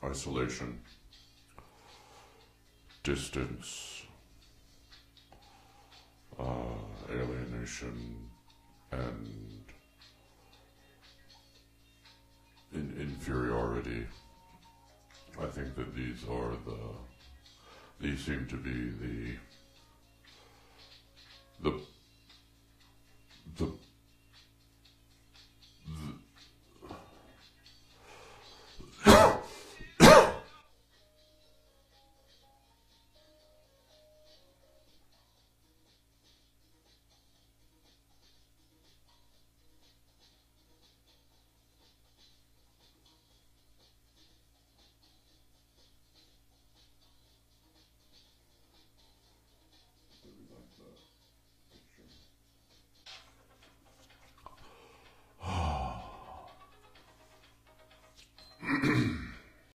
isolation, distance, alienation, and inferiority. I think that these seem to be the the like that.